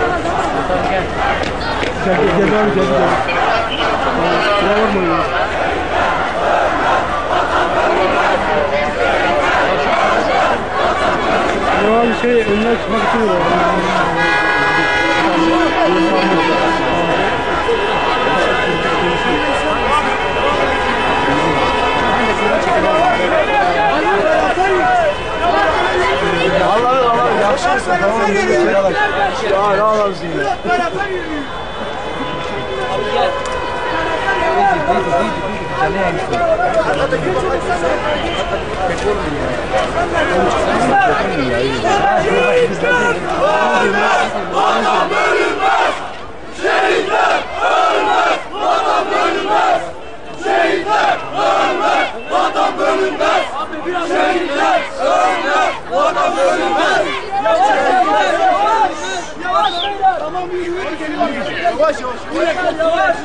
Gel abi gel. Bravo mu? Ya bir şey önüne çıkmak için Allah'ım yakışırsın tamam mı? Ya ne alamsın ya? Vatan bölünmez! Şehitler ölmez! Vatan bölünmez! Şehitler ölmez! Vatan bölünmez! Şehitler ölmez! Vatan bölünmez! Yavaş beyler. Tamam yavaş yavaş.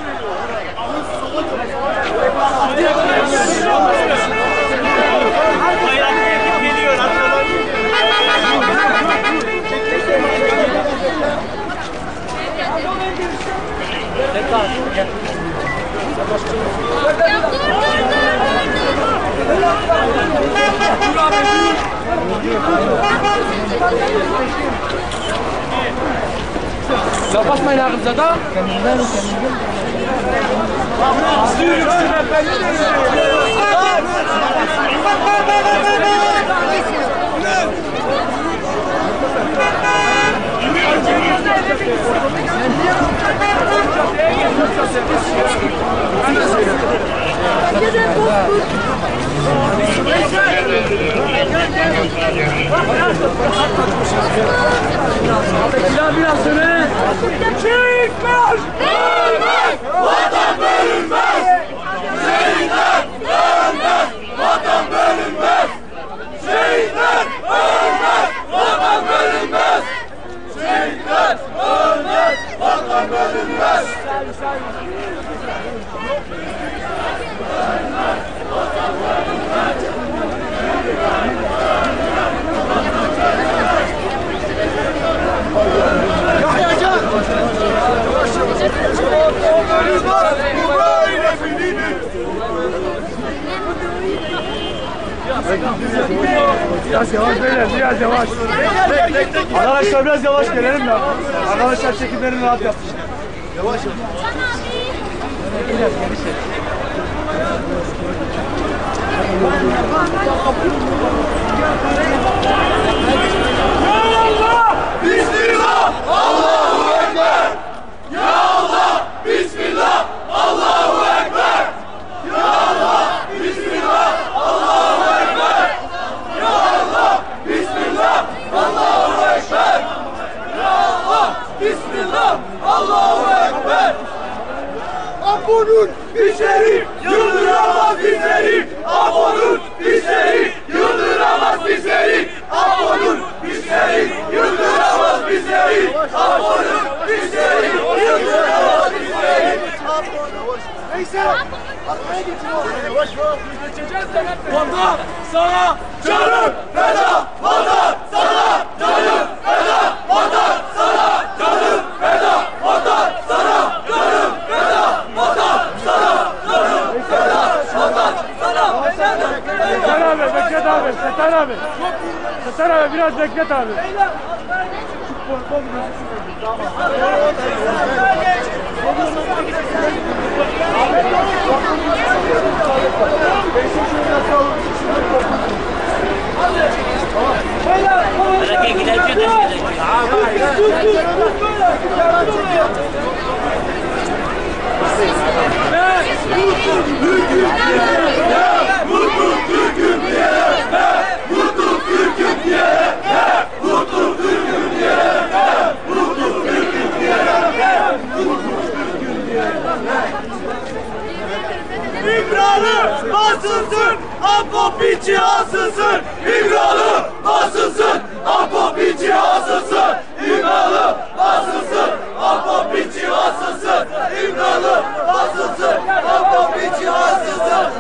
Ya basmayın ağzınıza da. Kendimden. Biraz söyle. Şehitler ölmez! Vatan bölünmez! Şehitler ölmez! Vatan bölünmez! Şehitler ölmez! Vatan bölünmez! Şehitler ölmez! Vatan bölünmez! Biraz yavaş beyler, biraz yavaş. Arkadaşlar biraz yavaş gelelim de. Arkadaşlar çekimlerini rahat yapsın. Yavaş yavaş. Biraz geri Ya Allah! Bismillah! Allahu Ekber! Ya Allah! Bismillah! Allahu Ekber! Ya Allah! Bismillah! Allahu Ekber! Ya Allah! Bismillah! Allahu Ekber! Ya Allah! Bismillah! Allahu Ekber! Aponun bizleri yıldıramaz bizleri! Aponun bizleri yıldıramaz bizleri! Aponun bizleri yıldıramaz bizleri! Aponun bizleri yıldıramaz bizleri! Neyse. Arkaya geçin oğlum. Yavaş yavaş. Vatan sana canım feda! Vatan sana canım feda! Vatan sana canım feda! Vatan sana canım feda! Vatan sana canım feda! Vatan sana Setar abi, beklet abi, Setar abi. Setar abi biraz beklet abi. Mutlu Türk'üm diyene! Mutlu Türk'üm diyene! Mutlu Türk'üm diyene! Mutlu Türk'üm diyene! İmralı basılsın, Apo piçi asılsın! İmralı basılsın, Apo piçi asılsın! İmralı basılsın, Apo piçi asılsın! İmralı basılsın, Apo piçi asılsın!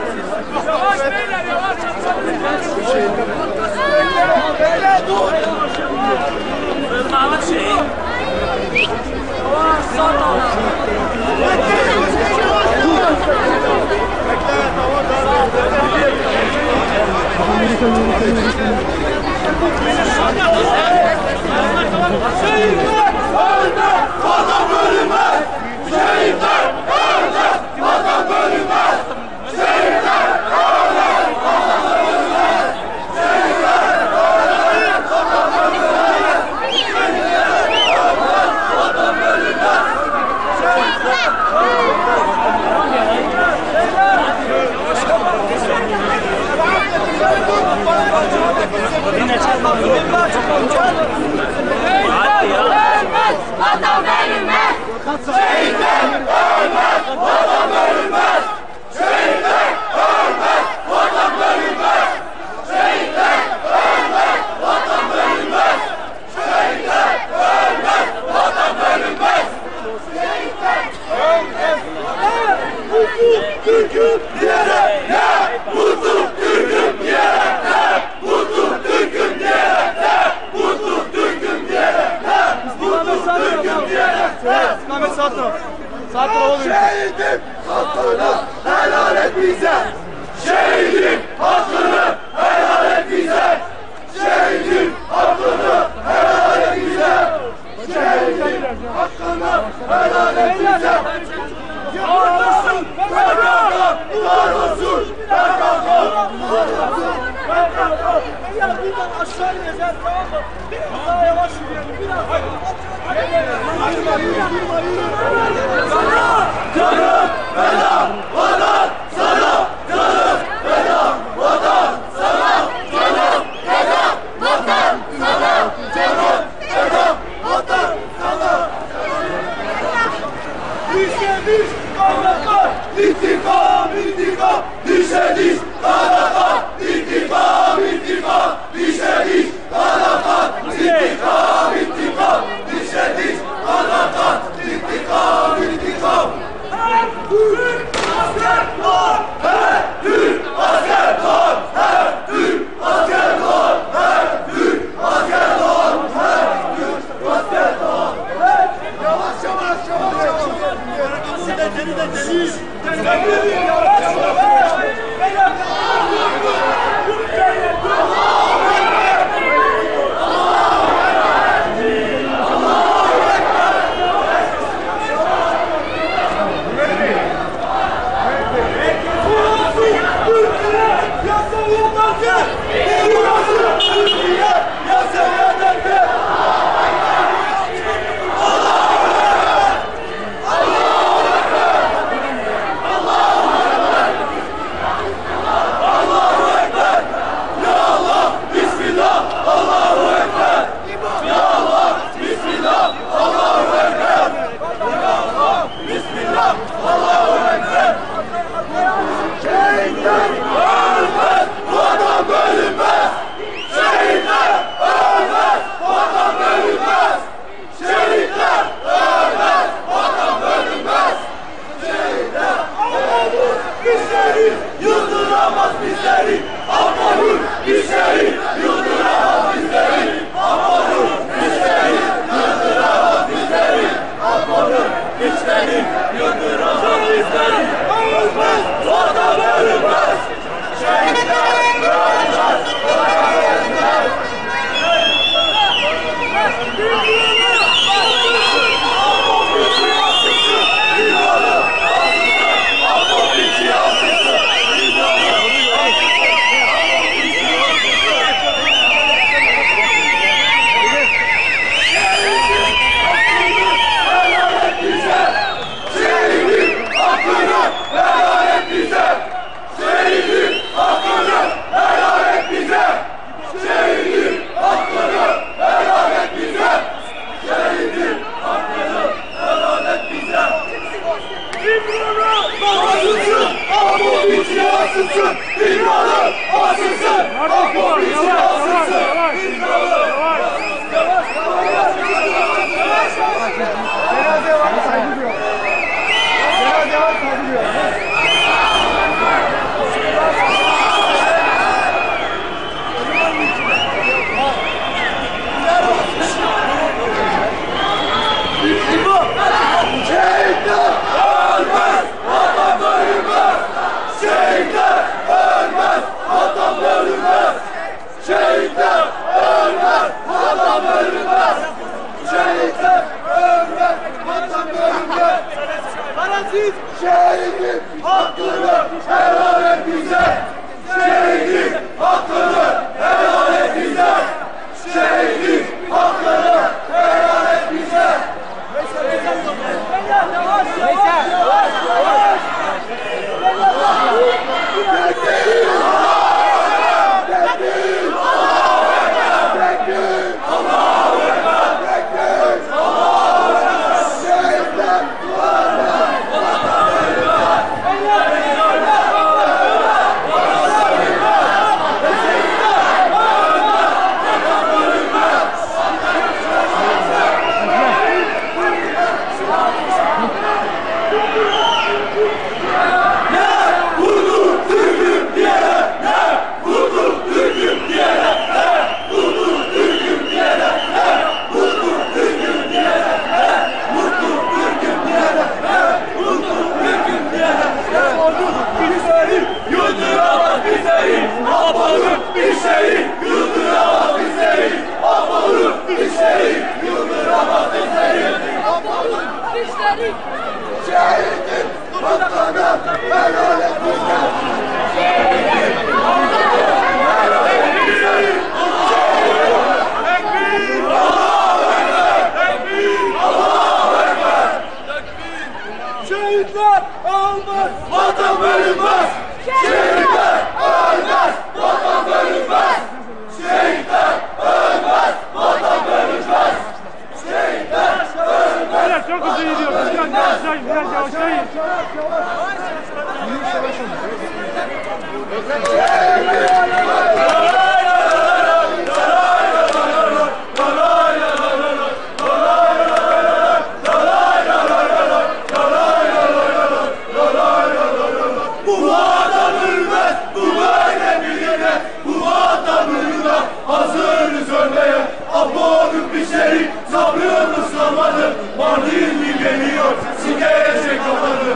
Yavaş beyler yavaş! Beyler dur! Şehidim hakkını helal et bize. Şehidim hakkını helal et bize. Şehidim hakkını helal et bize. Şehidim hakkını helal et bize. Var olsun PKK! Var olsun PKK! Var olsun PKK! Ya buradan aşağı ineceğiz, tamam mı? Biraz daha yavaş yürüyelim, biraz daha. Sana canım feda, vatan sana canım feda, vatan sana canım feda, vatan sana canım feda, vatan sana. Düşeriz kanaka, intikam, intikam, düşeriz kanaka, intikam, intikam, düşeriz kanaka, intikam, intikam, düşeriz kanaka, intikam, intikam. Her Türk olmaz, vatan bölünmez. Şehitler ölmez, vatan bölünmez. Şehitler ölmez, vatan bölünmez. Şehitler ölmez. Evet, çok hızlı gidiyor. Biraz yavaşlayın, biraz yavaşlayın. Bu vatan ölmez, bu böyle bilmez. Bu vatan ölmez, hazırız ölmeye. Apo'nun bir şey, sabrımız kalmadı. Mardinli geliyor, sikecek kafanı.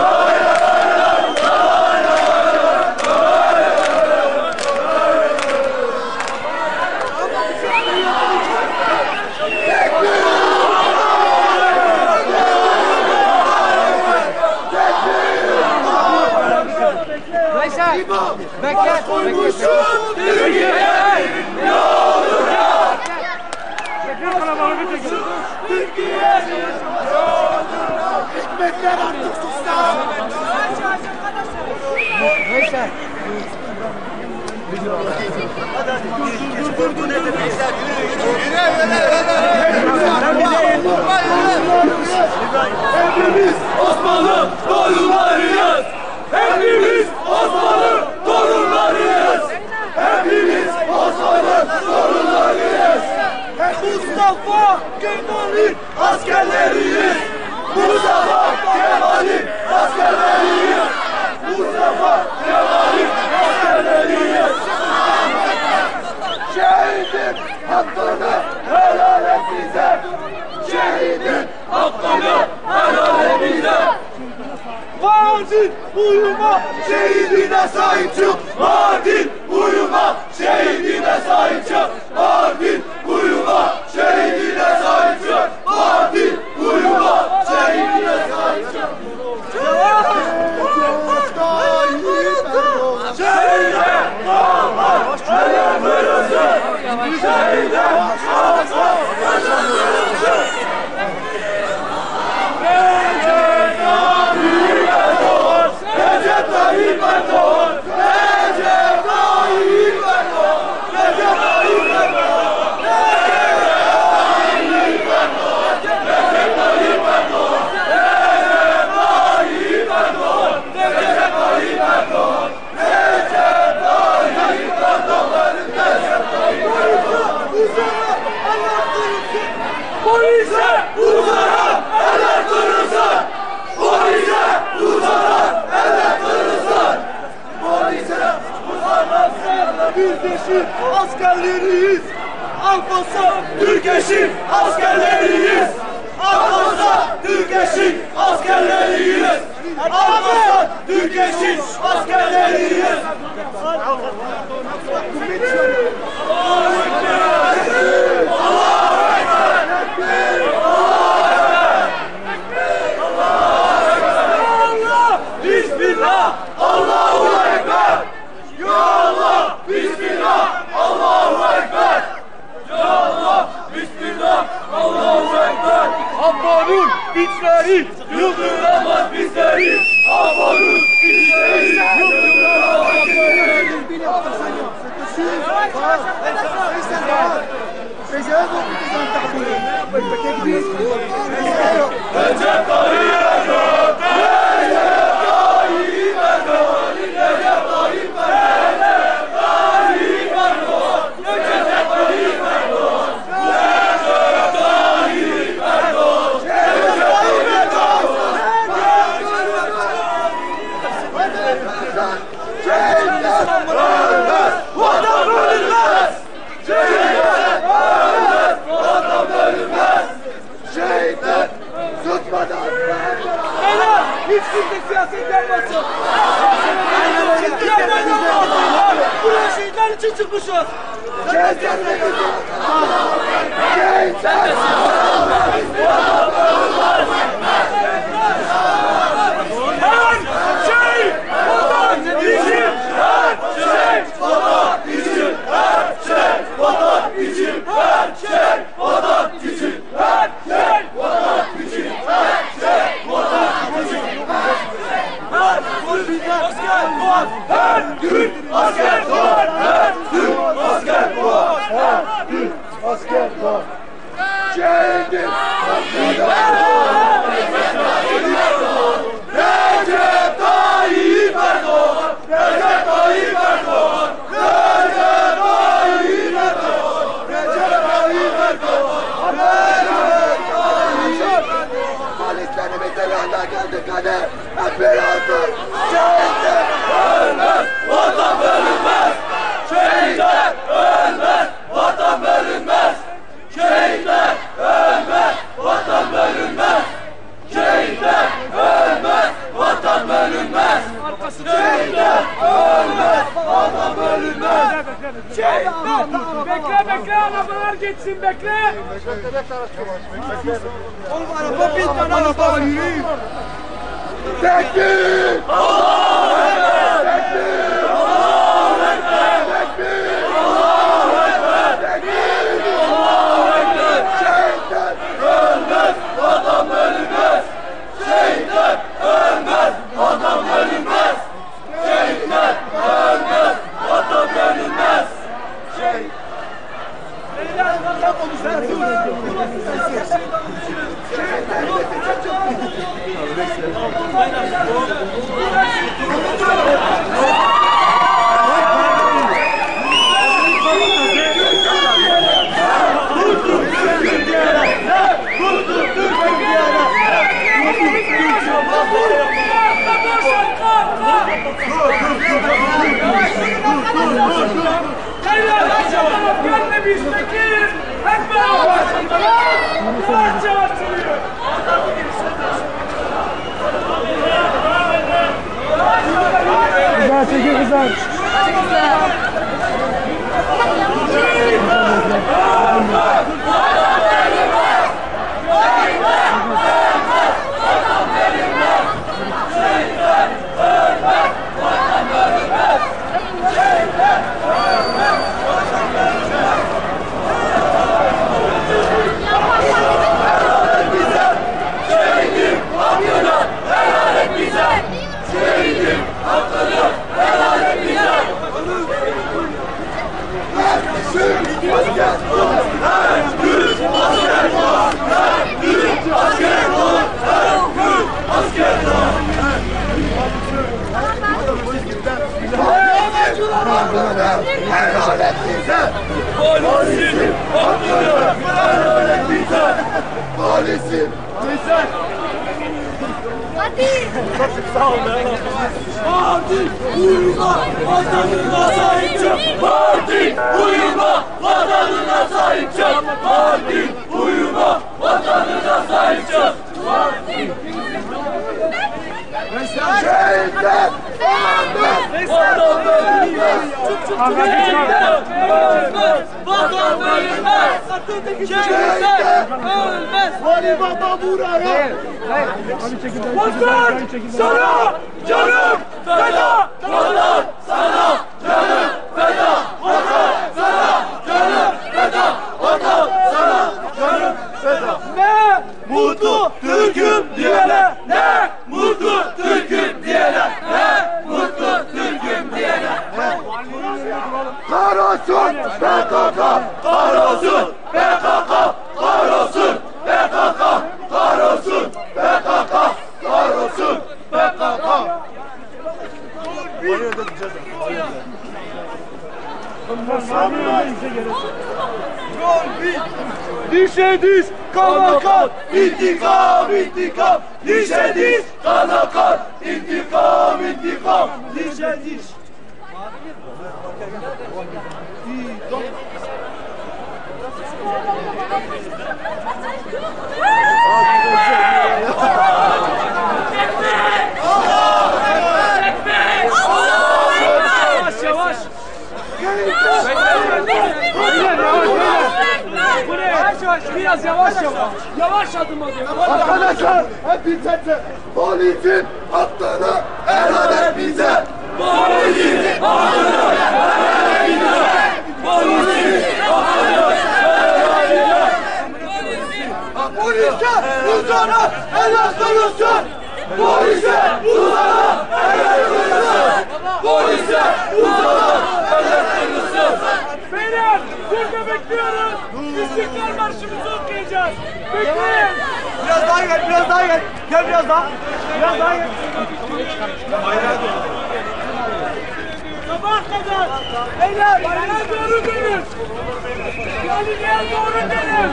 Bekle. Koymuşum Türkiye'yi ne olacak? Bekle kalabalığı çekin. Türkiye'yi ne olacak? Hikmetler artık sustan. Neyse. Hepimiz Osmanlı torunlarıyız. Hepimiz Osmanlı torunlarıyız. Hepimiz Osmanlı torunlarıyız. Mustafa Kemal'in askerleriyiz. Mustafa Kemal'in askerleriyiz. Mustafa Kemal'in askerleriyiz. Şehidin hakkını helal et bize. Şehidin hakkını helal et bize. Mardin uyuma, şehidine sahip çık. Mardin uyuma, şehidine sahip çık. Mardin uyuma, şehidine sahip çık. Mardin uyuma, şehidine sahip çık. Şehide kalmaz, ölümümüzü. Şehide kalmaz, ölümümüzü. Recep Tayyip Erdoğan! Recep Tayyip Erdoğan! Recep Tayyip Erdoğan! Recep Tayyip Erdoğan! Recep Tayyip Erdoğan! Recep Tayyip Erdoğan! Recep Tayyip Erdoğan! Recep Tayyip Erdoğan! Recep Tayyip Erdoğan! Polise uzara eller kırılsın! Polise uzara eller kırılsın! Polise uzara Türkeş'in askerleriyiz! Alpas'a Türkeş'in askerleriyiz! Alpas'a Türkeş'in askerleriyiz! Alpas'a Türkeş'in askerleriyiz! Bismillah, Allahu Ekber. Ya Allah, Bismillah, Allahu Ekber. Ya Allah, Bismillah, Allahu Ekber. Abba'nın güçleri yıldıramaz bizleri. Abba'nın güçleri yıldıramaz bizleri. Recep Tayyip Erdoğan! Recep Tayyip Erdoğan! Recep Tayyip Erdoğan! Recep Tayyip Erdoğan! Recep Tayyip Erdoğan! Recep Tayyip Erdoğan! Şehitler ölmez! Vatan bölünmez! Şehitler ölmez! Vatan bölünmez! Şehitler tutmadan! Beyler! Hiç kimse siyaset yapmasın! Yerden yapmasın! Buraya şehitler için çıkmışız! Şehitler! Şehitler! Şehidin hakkını Recep Tayyip Erdoğan, Recep Tayyip Erdoğan, Recep Tayyip Erdoğan, Recep Tayyip Erdoğan, Recep Tayyip Erdoğan. Polislerimizin yanına geldik hadi, hep beraber. Şehitler ölmez, vatan bölünmez. Şehitler ölmez, vatan bölünmez. Şehitler ölmez, vatan bölünmez. Şehitler ölmez, vatan bölünmez. Şehitler ölmez, vatan bölünmez. Şehitler! Bekle arabalar geçsin bekle. Oğlum araba bir tane araba yürüyün. Tekbir! Allahu Ekber! Tekbir! Allahu Ekber! Tekbir! Allahu Ekber! Tekbir! Allahu Ekber! Şehitler ölmez, vatan bölünmez. Şehitler ölmez, vatan bölünmez. Şehitler ölmez, vatan bölünmez. Polisim! Parti uyuma vatanına sahip çık! Parti uyuma vatanına sahip çık! Parti uyuma vatanına sahip çık! Şehitler ölmez! Vatan bölünmez! Şehitler ölmez! Vatan bölünmez! Şehitler ölmez! Vali Baba buraya! Vatan sana canım feda! Vatan sana canım feda! Vatan sana canım feda! Vatan sana canım feda! Ne mutlu Türk'üm diyene! Ne mutlu Türk'üm diyene! Ne mutlu Türk'üm diyene! Kahrolsun PKK! Kahrolsun PKK! Kahrolsun PKK! Kahrolsun PKK! Kahrolsun PKK! Dişe diz, kana kan, intikam, intikam. Dişe diz, kana kan, intikam, intikam. Dişe diz. Yavaş. Biraz yavaş. Yavaş adım atın. Arkadaşlar hep dikkatli. Polisin hakkını helal et bize. Polisin hakkını helal et bize. Polisin hakkını helal et bize. Polise uzana helal kılınsın. Polise uzana helal kılınsın. Polise uzana helal kılınsın. Beyler burada bekliyoruz. İstiklal Marşımızı okuyacağız. Bekleyin. Biraz daha gel, biraz daha gel. Gel biraz daha. Biraz daha gel. Sabah kadar. Beyler, bayrağa doğru dönün. Galibiye doğru dönün.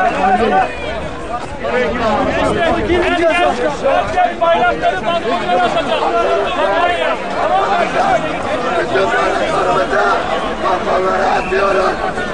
Gel, bayrakları balkonlara asacağız. Kampanya. Balkonlara atıyoruz.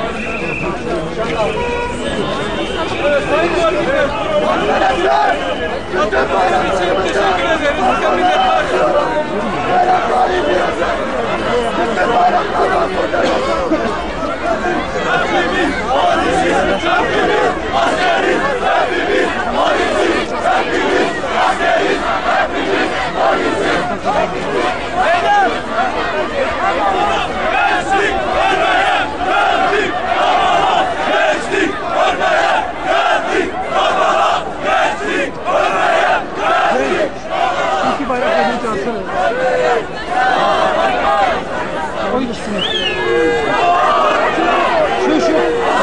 Arkadaşlar, bütün bayraklarımızı balkonlara atıyoruz. Bayrakları iniyoruz. Bütün bayraklar balkonlara atıyoruz. Hepimiz polisiz, hepimiz askeriz, hepimiz polisiz, hepimiz askeriz, hepimiz polisiz. Beyler! Gençlik ölmeye geldik, babala gençlik ölmeye geldik, babala gençlik ölmeye geldik. İki bayrakla bir çalsana. Koy üstüne. Şu.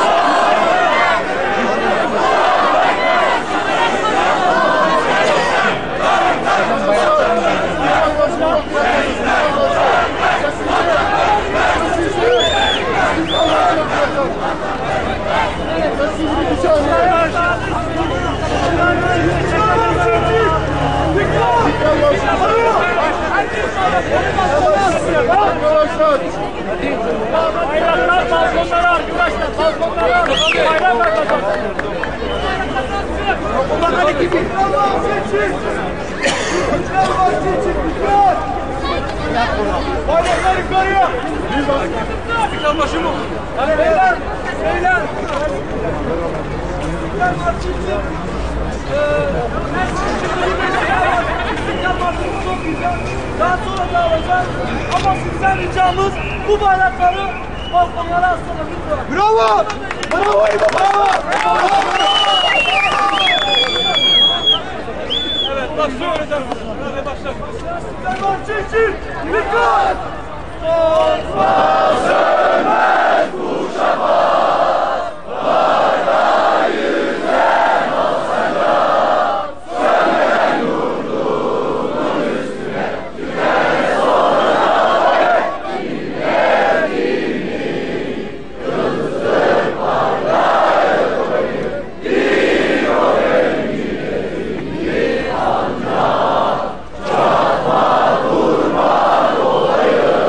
Bayraklar balkonlara arkadaşlar, balkonlara bayrak arkadaşlar. Hadi gidin. Bayraklar yukarıya. İstiklal başı mı? Hadi beyler. Beyler. İstiklal marşı için. Daha sonra da alacağız. Ama sizden ricamız bu bayrakları balkonlara aslanlar lütfen. Bravo! Bravo İbo, bravo! Evet, başlıyoruz. Hadi başlayalım. İstiklal marşı için dikkat! Bozmaz ölmez kuşamaz, bayrağı yüzen asacak, sönen yurdumun üstüne güne sonra milletinin yıldızı parlar koyup diyor rengini ancak çatma durma olayı.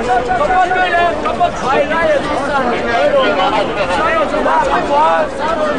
Kapat böyle, kapat. Hayır, hayır. Öyle olmaz. Sen o zaman,